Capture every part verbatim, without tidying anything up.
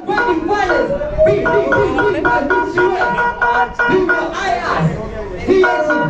fighting violence. We, we, we, we must destroy. We will I ask. T S U.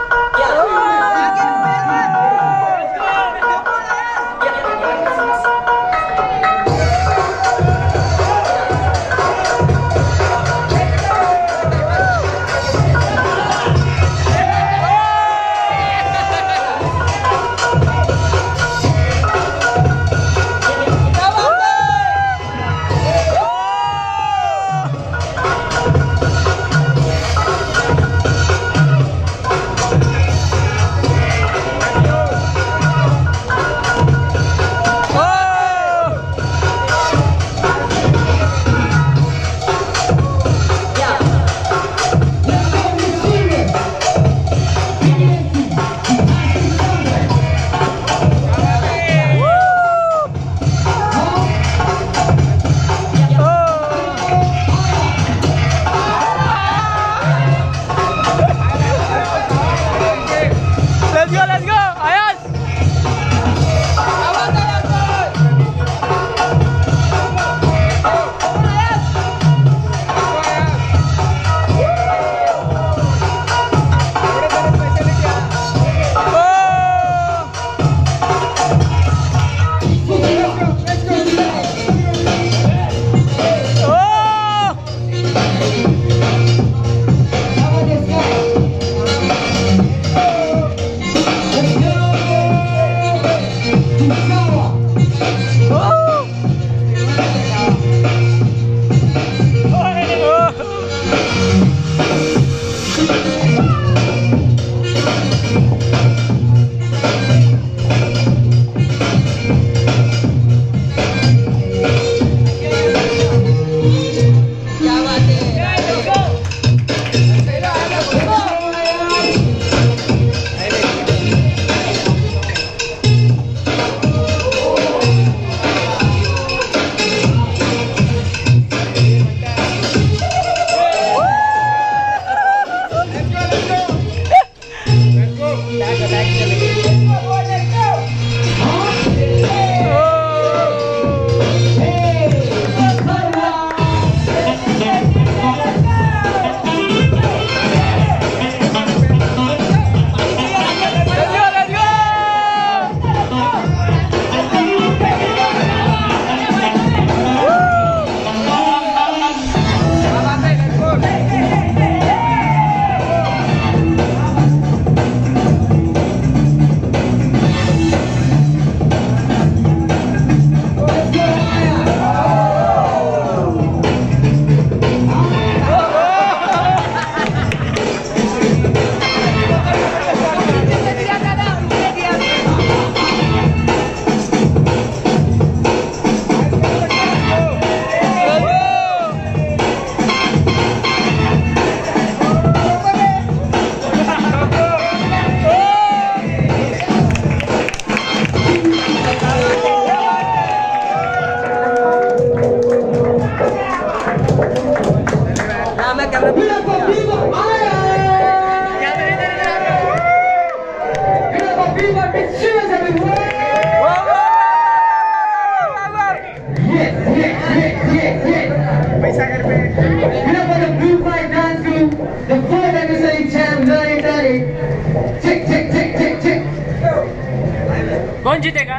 कौन जीतेगा?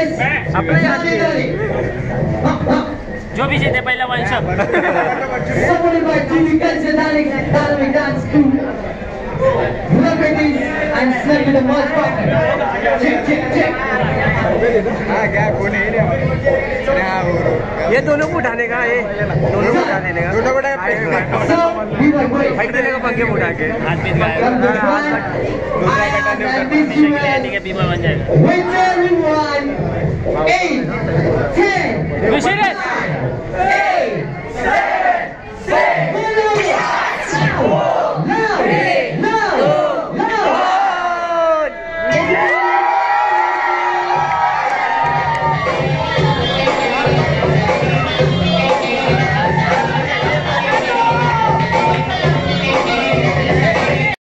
अपने यहाँ जो भी जीते पहला वन शॉट। ये दोनों को उठाने का, ये दोनों को उठाने का, दोनों को फाइट देने का पंखे उठा के हाथ पीट गया, बीमा बन जाएगा।